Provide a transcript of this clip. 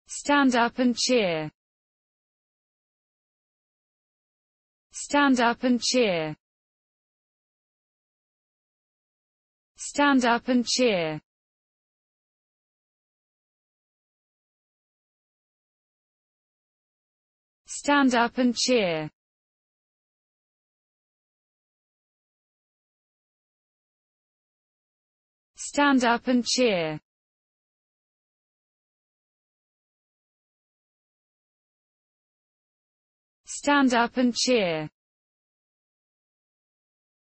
Stand up and cheer. Stand up and cheer. Stand up and cheer. Stand up and cheer. Stand up and cheer. Stand up and cheer.